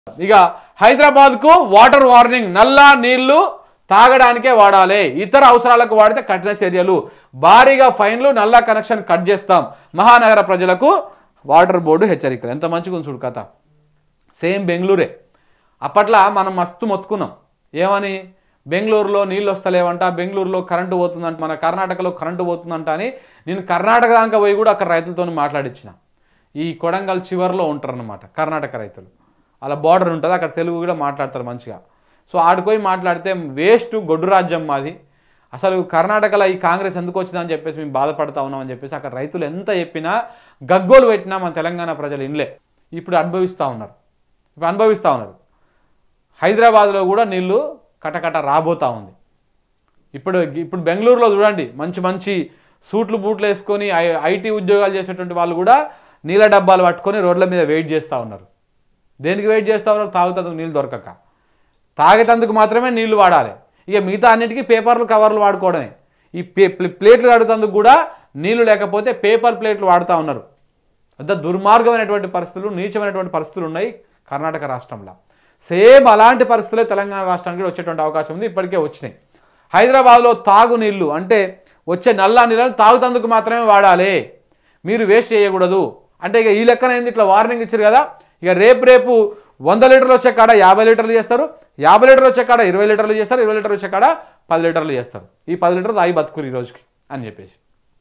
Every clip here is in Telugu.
ఇక హైదరాబాద్కు వాటర్ వార్నింగ్, నల్లా నీళ్లు తాగడానికే వాడాలి, ఇతర అవసరాలకు వాడితే కఠిన చర్యలు, భారీగా ఫైన్లు, నల్లా కనెక్షన్ కట్ చేస్తాం, మహానగర ప్రజలకు వాటర్ బోర్డు హెచ్చరికలు. ఎంత మంచిగా ఉంది చూడు కథ. సేమ్ బెంగళూరే. అప్పట్లో మనం మస్తు మొత్తుకున్నాం ఏమని, బెంగళూరులో నీళ్ళు వస్తలేవంట, బెంగళూరులో కరెంటు పోతుందంట, మన కర్ణాటకలో కరెంటు పోతుందంట అని నేను కర్ణాటక దాకా పోయి కూడా అక్కడ రైతులతో మాట్లాడించిన. ఈ కొడంగల్ చివరిలో ఉంటారన్నమాట కర్ణాటక రైతులు, అలా బార్డర్ ఉంటుంది, అక్కడ తెలుగు కూడా మాట్లాడతారు మంచిగా. సో ఆడిపోయి మాట్లాడితే వేస్ట్, గొడ్డు రాజ్యం మాది, అసలు కర్ణాటకలో ఈ కాంగ్రెస్ ఎందుకు వచ్చిందని చెప్పేసి మేము బాధపడతా ఉన్నామని చెప్పేసి అక్కడ రైతులు ఎంత చెప్పినా గగ్గోలు పెట్టినా మన తెలంగాణ ప్రజలు ఇన్లే. ఇప్పుడు అనుభవిస్తూ ఉన్నారు. హైదరాబాద్లో కూడా నీళ్ళు కటకట రాబోతూ ఉంది. ఇప్పుడు బెంగళూరులో చూడండి, మంచి సూట్లు బూట్లు వేసుకొని ఐటీ ఉద్యోగాలు చేసేటువంటి వాళ్ళు కూడా నీళ్ళ డబ్బాలు పట్టుకొని రోడ్ల మీద వెయిట్ చేస్తూ ఉన్నారు. దేనికి వెయిట్ చేస్తూ ఉన్నారు? తాగుతందుకు నీళ్ళు దొరకక. తాగేతందుకు మాత్రమే నీళ్లు వాడాలి, ఇక మిగతా అన్నిటికీ పేపర్లు కవర్లు వాడుకోవడమే. ఈ ప్లేట్లు కడుగుతందుకు కూడా నీళ్లు లేకపోతే పేపర్ ప్లేట్లు వాడుతూ ఉన్నారు. అంత దుర్మార్గమైనటువంటి పరిస్థితులు, నీచమైనటువంటి పరిస్థితులు ఉన్నాయి కర్ణాటక రాష్ట్రంలో. సేమ్ అలాంటి పరిస్థితులే తెలంగాణ రాష్ట్రానికి వచ్చేటువంటి అవకాశం ఉంది, ఇప్పటికే వచ్చినాయి. హైదరాబాద్లో తాగునీళ్ళు అంటే వచ్చే నల్లా నీళ్ళని తాగుతందుకు మాత్రమే వాడాలి, మీరు వేస్ట్ చేయకూడదు అంటే ఇక ఈ లెక్కన ఏంది, ఇట్లా వార్నింగ్ ఇచ్చారు కదా. ఇక రేపు 100 లీటర్లు వచ్చే కాడ 50 లీటర్లు చేస్తారు, 50 లీటర్లు వచ్చే కాడ 20 లీటర్లు చేస్తారు, 20 లీటర్లు వచ్చే కాడ 10 లీటర్లు చేస్తారు. ఈ 10 లీటర్లు తాగి బతుకురు ఈ రోజుకి అని చెప్పేసి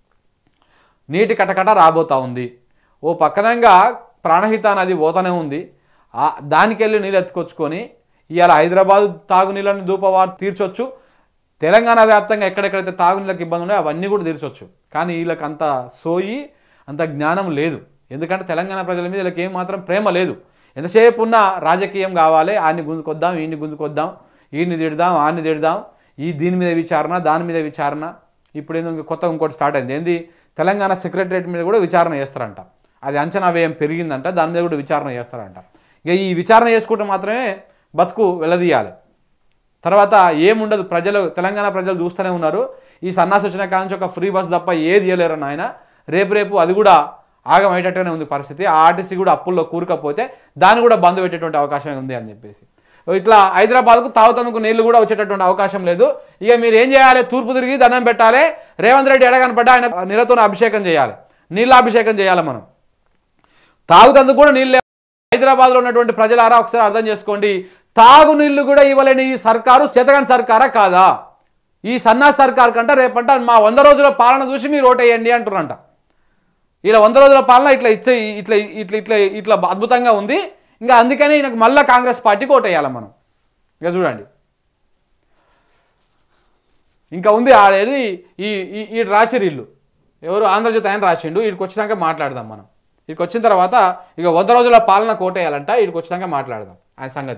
నీటి కటకట రాబోతా ఉంది. ఓ పక్కనంగా ప్రాణహిత నది పోతూనే ఉంది, దానికి వెళ్ళి నీళ్ళు ఎత్తుకొచ్చుకొని ఇవాళ హైదరాబాద్ తాగునీళ్ళని దూపవారు తీర్చొచ్చు, తెలంగాణ వ్యాప్తంగా ఎక్కడెక్కడైతే తాగునీళ్ళకి ఇబ్బంది ఉన్నాయో అవన్నీ కూడా తీర్చొచ్చు. కానీ వీళ్ళకి అంత సోయి, అంత జ్ఞానం లేదు. ఎందుకంటే తెలంగాణ ప్రజల మీద వీళ్ళకి ఏమాత్రం ప్రేమ లేదు. ఎంతసేపు ఉన్న రాజకీయం కావాలి, ఆడిని గుంజుకొద్దాం, ఈయన్ని గుంజుకొద్దాం, ఈయన్ని తిడదాం, ఆడిని తిడదాం, దీని మీద విచారణ, దాని మీద విచారణ. ఇప్పుడు ఏంటంటే ఇంకోటి స్టార్ట్ అయింది, ఏంది, తెలంగాణ సెక్రటరియట్ మీద కూడా విచారణ చేస్తారంట. అది అంచనా వ్యయం పెరిగిందంట, దాని మీద కూడా విచారణ చేస్తారంట. ఇక ఈ విచారణ చేసుకుంటే మాత్రమే బతుకు వెళ్ళదీయాలి, తర్వాత ఏముండదు. తెలంగాణ ప్రజలు చూస్తూనే ఉన్నారు. ఈ సన్నాసి వచ్చిన కాడ నుంచి ఒక ఫ్రీ బస్ తప్ప ఏది ఇవ్వలేరు ఆయన. రేపు అది కూడా ఆగమయ్యేటట్టుగానే ఉంది పరిస్థితి. ఆ ఆర్టీసీ కూడా అప్పుల్లో కూరకపోతే దాన్ని కూడా బంద్ పెట్టేటువంటి అవకాశం ఉంది అని చెప్పేసి ఇట్లా హైదరాబాద్కు తాగుతందుకు నీళ్లు కూడా వచ్చేటటువంటి అవకాశం లేదు. ఇక మీరు ఏం చేయాలి, తూర్పు తిరిగి దండం పెట్టాలి, రేవంత్ రెడ్డి ఎడగనపడ్డా ఆయన నీళ్ళతో అభిషేకం చేయాలి, నీళ్ళ అభిషేకం చేయాలి. మనం తాగుతందుకు కూడా నీళ్ళు. హైదరాబాద్లో ఉన్నటువంటి ప్రజలారా ఒకసారి అర్థం చేసుకోండి, తాగునీళ్ళు కూడా ఇవ్వలేని ఈ సర్కారు చేతగాని సర్కారా కాదా? ఈ సన్నాసి సర్కారు కంట రేపంట మా 100 రోజుల పాలన చూసి మీరు ఓటేయండి అంటున్నారంట. ఇలా 100 రోజుల పాలన ఇట్లా అద్భుతంగా ఉంది, ఇంకా అందుకని ఈయనకు మళ్ళీ కాంగ్రెస్ పార్టీకి ఓటేయాలి మనం. ఇక చూడండి, ఇంకా ఉంది ఆడేది ఈ రాసిరిల్లు ఎవరు, ఆంధ్రజ్యోతి ఆయన రాసిండు. వీడికి వచ్చినాక మాట్లాడదాం మనం. వీడికి వచ్చిన తర్వాత ఇక 100 రోజుల పాలన కోటేయాలంట, వీడికి వచ్చినాక మాట్లాడదాం ఆయన సంగతి.